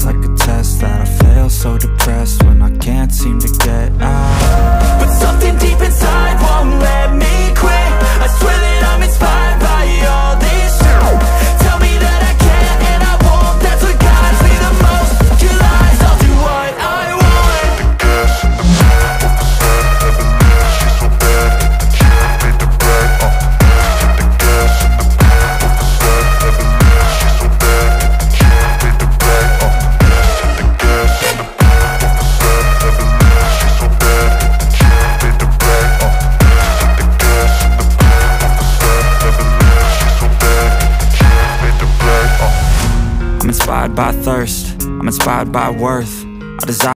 like a test that I fail, so depressed when I can't seem to get out. But something deep inside won't let me quit. I swear that I'm inspired by all this shit. Tell me that I can't and I won't. That's what guides me the most. Your lies, I'll do what I want. The gas in the back of the set, never leave. She's so bad that the chick made the brag. The gas in the back of the set, never leave. She's so bad that the chick made the brag. The gas in the back of the set, never leave. She's so bad that the chick made the brag. The gas in the back of the set, never leave. She's so bad that the chick made the brag. I'm inspired by thirst, I'm inspired by worth. I desire